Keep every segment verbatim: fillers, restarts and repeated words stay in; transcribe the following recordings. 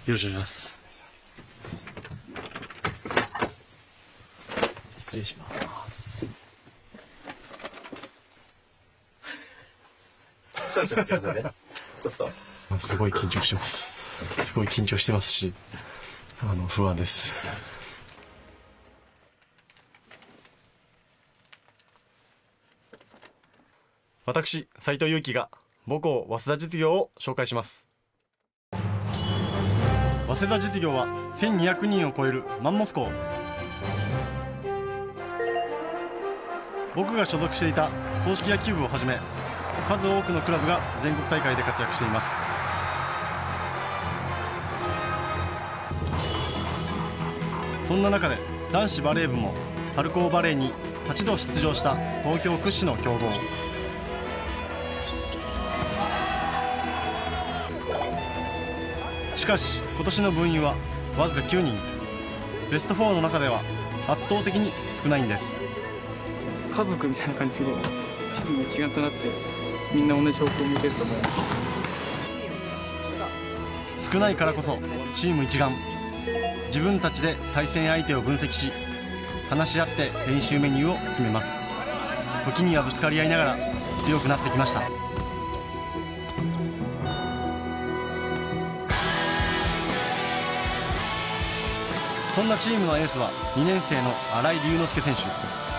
よろしくお願いします。失礼します。すごい緊張してます。すごい緊張してますし、あの不安です。私、斉藤祐樹が母校早稲田実業を紹介します。早稲田実業はせんにひゃくにんを超えるマンモス校。僕が所属していた硬式野球部をはじめ、数多くのクラブが全国大会で活躍しています。そんな中で男子バレー部も春高バレーにはちど出場した東京屈指の強豪。しかし今年の部員はわずかきゅうにん。ベストフォーの中では圧倒的に少ないんです。 家族みたいな感じでチーム一丸となってみんな同じ方向を向けると思う。 少ないからこそチーム一丸。自分たちで対戦相手を分析し、話し合って練習メニューを決めます。時にはぶつかり合いながら強くなってきました。そんなチームのエースはにねん生の新井龍之介選手。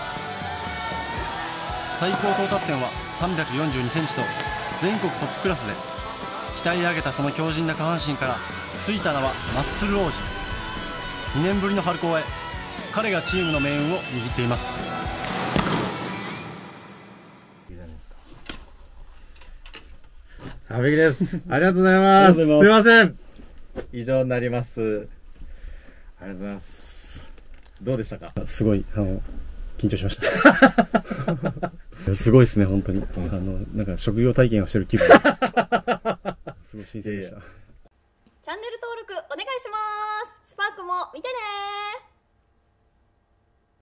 最高到達点はさんびゃくよんじゅうにセンチと全国トップクラスで、鍛え上げたその強靭な下半身からついた名はマッスル王子。にねんぶりの春高へ、彼がチームの命運を握っています。 完璧です。ありがとうございます。すみません。以上になります。ありがとうございます。どうでしたか？ すごい、あの、緊張しました。すごいですね、本当に。あの、なんか職業体験をしてる気分。すごい新鮮でした。 チャンネル登録お願いします。スパークも見てねー。